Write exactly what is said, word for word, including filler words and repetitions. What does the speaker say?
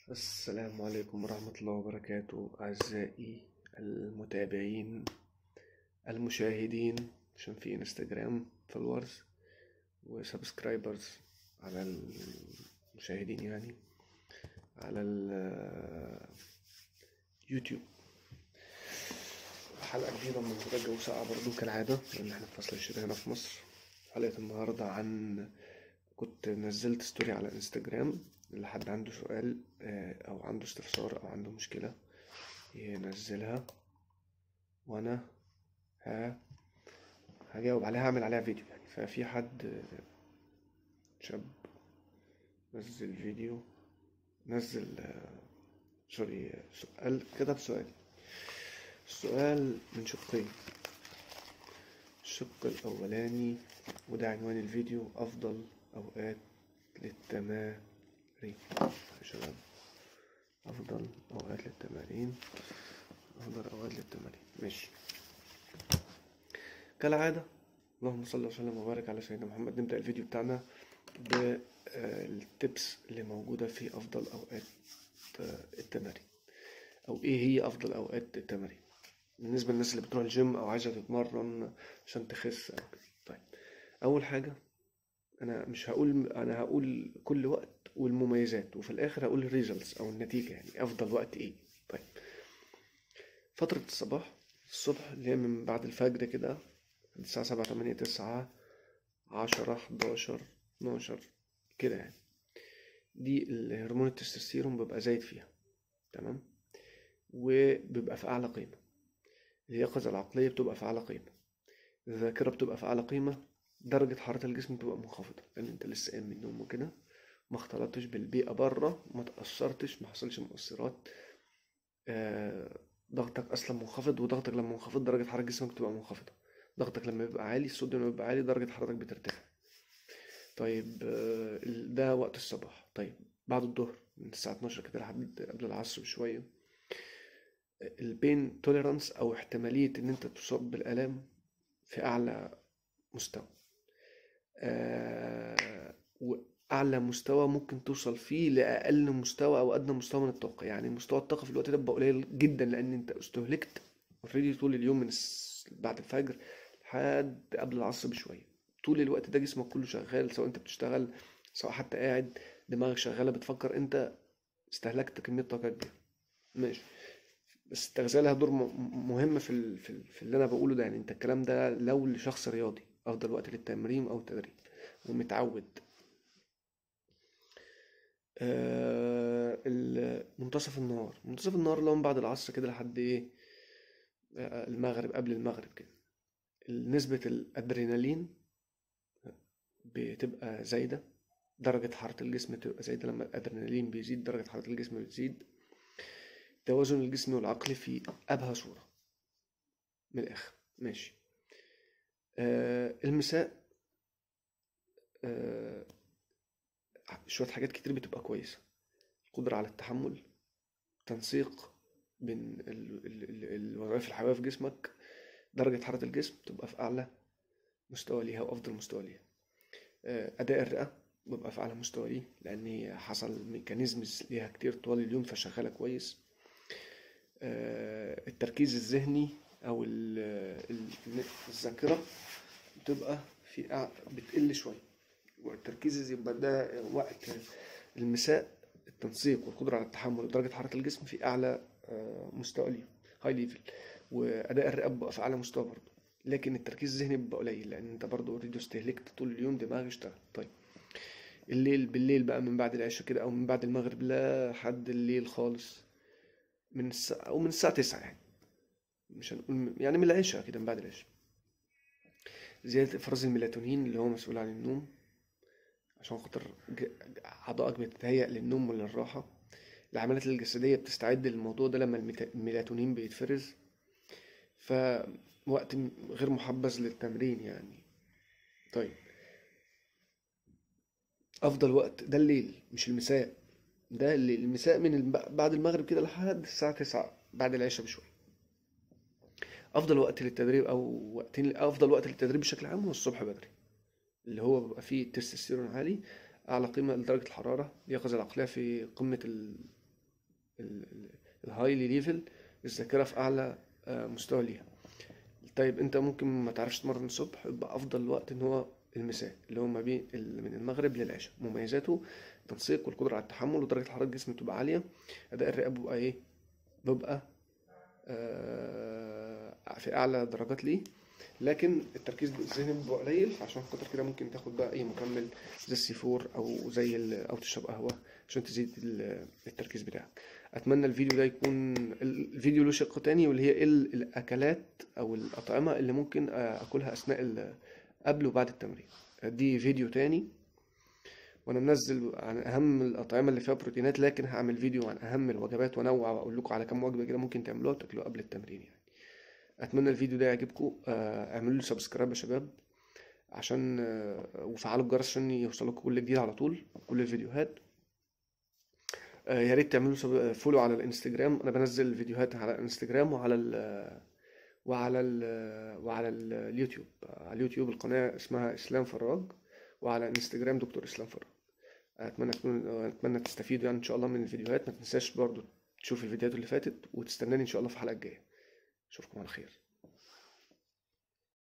السلام عليكم ورحمة الله وبركاته أعزائي المتابعين المشاهدين، عشان في انستجرام فولورز وسبسكرايبرز على المشاهدين يعني على اليوتيوب. حلقة جديدة من منتدى الجو ساقع برضو كالعادة، لأن احنا في فصل الشتاء هنا في مصر. حلقة النهاردة عن كنت نزلت ستوري على انستجرام، اللي حد عنده سؤال او عنده استفسار او عنده مشكلة ينزلها وانا ها هجاوب عليها، هعمل عليها فيديو يعني. ففي حد شاب نزل فيديو، نزل سوري سؤال، كتب سؤال. السؤال من شقين. الشق الاولاني وده عنوان الفيديو: افضل اوقات للتمارين يا شباب. افضل اوقات للتمارين افضل اوقات للتمارين ماشي. كالعادة اللهم صل وسلم وبارك على سيدنا محمد. نبدأ الفيديو بتاعنا بالتبس اللي موجودة في افضل اوقات التمارين، او ايه هي افضل اوقات التمارين بالنسبة للناس اللي بتروح الجيم او عايزة تتمرن عشان تخس او كده. طيب، اول حاجة انا مش هقول انا هقول كل وقت والمميزات، وفي الاخر هقول الريزلتس او النتيجة، يعني افضل وقت ايه. طيب، فترة الصباح الصبح اللي هي من بعد الفجر كده، الساعة سبعة تمانية تسعة عشرة حداشر اتناشر كده يعني، دي الهرمون التستوستيرون بيبقى زايد فيها، تمام، وبيبقى في أعلى قيمة. اليقظة العقلية بتبقى في أعلى قيمة، الذاكرة بتبقى في أعلى قيمة، درجة حرارة الجسم بتبقى منخفضة لأن أنت لسه قايم من النوم وكده، ما اختلطتش بالبيئة بره، ما تأثرتش، ما حصلش مؤثرات. آه، ضغطك أصلا منخفض، وضغطك لما منخفض درجة حرارة جسمك بتبقى منخفضة. ضغطك لما بيبقى عالي، الصوديوم لما بيبقى عالي درجة حرارتك بترتفع. طيب، آه، ده وقت الصباح. طيب، بعد الظهر من الساعة اتناشر كده لحد قبل العصر بشوية، البين توليرانس أو احتمالية إن أنت تصاب بالآلام في أعلى مستوى. آه، وأعلى مستوى ممكن توصل فيه لأقل مستوى أو أدنى مستوى من الطاقة. يعني مستوى الطاقة في الوقت ده بيبقى قليل جدا، لأن أنت استهلكت اوريدي طول اليوم، من الس- بعد الفجر لحد قبل العصر بشوية. طول الوقت ده جسمك كله شغال، سواء أنت بتشتغل سواء حتى قاعد، دماغك شغالة بتفكر. أنت استهلكت كمية طاقة كبيرة، ماشي. بس التغذية لها دور م- مهم في ال... في, ال... في اللي أنا بقوله ده. يعني أنت الكلام ده لو لشخص رياضي، أفضل وقت للتمرين أو التدريب ومتعود. آه، ال- منتصف النهار منتصف النهار اللي هو من بعد العصر كده لحد ايه، آه، المغرب، قبل المغرب كده، نسبة الأدرينالين بتبقى زايدة، درجة حرارة الجسم بتبقى زايدة. لما الأدرينالين بيزيد درجة حرارة الجسم بتزيد. توازن الجسم والعقل في أبهى صورة، من الآخر ماشي. آه المساء، آه شوية حاجات كتير بتبقى كويسة: القدرة على التحمل، تنسيق بين ال- ال- ال- الوظائف الحيوية في جسمك، درجة حرارة الجسم تبقى في أعلى مستوى ليها وأفضل مستوى ليها. آه، أداء الرئة بيبقى في أعلى مستوى ليه، لأن هي حصل ميكانيزمز ليها كتير طوال اليوم فشغالة كويس. آه، التركيز الذهني أو ال- ال- الذاكرة بتبقى في أع- بتقل شوية. والتركيز يبقى ده وقت المساء. التنسيق والقدرة على التحمل ودرجة حرارة الجسم في أعلى آه، مستوى ليه، هاي ليفل. وأداء الرئة بيبقى في أعلى مستوى برضه، لكن التركيز الذهني بيبقى قليل لأن أنت برضه أوريدي استهلكت طول اليوم، دماغك اشتغل. طيب، الليل بالليل بقى من بعد العشاء كده أو من بعد المغرب لحد الليل خالص، من الساعة أو من الساعة تسعة يعني، مش هنقول من- يعني من العشاء كده، من بعد العشاء، زيادة إفراز الميلاتونين اللي هو مسؤول عن النوم، عشان خاطر ج- أعضائك بتتهيأ للنوم وللراحة. العمليات الجسدية بتستعد للموضوع ده لما الميتا- الميلاتونين بيتفرز. فوقت م- غير محبذ للتمرين يعني. طيب، أفضل وقت ده الليل مش المساء. ده الليل. المساء من الب- بعد المغرب كده لحد الساعة تسعة بعد العشاء بشوية. أفضل وقت للتدريب أو وقتين، أفضل وقت للتدريب بشكل عام هو الصبح بدري، اللي هو بيبقى فيه التستوستيرون عالي، أعلى قيمة لدرجة الحرارة، اليقظة العقلية في قمة الهايلي ليفل، الذاكرة في أعلى آه، مستوى ليها. طيب أنت ممكن ما تعرفش تتمرن الصبح، يبقى أفضل وقت إن هو المساء، اللي هو ما بين ال- من المغرب للعشاء. مميزاته التنسيق والقدرة على التحمل، ودرجة حرارة الجسم بتبقى عالية. أداء الرئة بيبقى إيه؟ بيبقى آه، في أعلى درجات ليه. لكن التركيز الذهني بيبقى قليل، عشان خاطر كده ممكن تاخد بقى أي مكمل زي السي فور أو زي ال- أو تشرب قهوة عشان تزيد ال- التركيز بتاعك. أتمنى الفيديو ده يكون، الفيديو له شق تاني، واللي هي إيه ال- الأكلات أو الأطعمة اللي ممكن آه، أكلها أثناء ال- قبل وبعد التمرين. دي فيديو تاني، وانا منزل عن اهم الاطعمه اللي فيها بروتينات، لكن هعمل فيديو عن اهم الوجبات وانوع واقول لكم على كام وجبه كده ممكن تعملوها وتاكلوها قبل التمرين يعني. اتمنى الفيديو ده يعجبكم. آه، اعملوا لي سبسكرايب يا شباب، عشان آه، وفعلوا الجرس عشان يوصلكم كل جديد على طول، كل الفيديوهات. آه، يا ريت تعملوا سب- فولو على الانستجرام، انا بنزل فيديوهات على الانستجرام وعلى ال وعلى ال وعلى ال- اليوتيوب. على اليوتيوب القناه اسمها اسلام فراج، وعلى انستجرام دكتور اسلام فراج. اتمنى تكون اتمنى تستفيدوا يعني ان شاء الله من الفيديوهات. ما تنساش برضو تشوف الفيديوهات اللي فاتت، وتستناني ان شاء الله في الحلقه الجايه. اشوفكم على خير.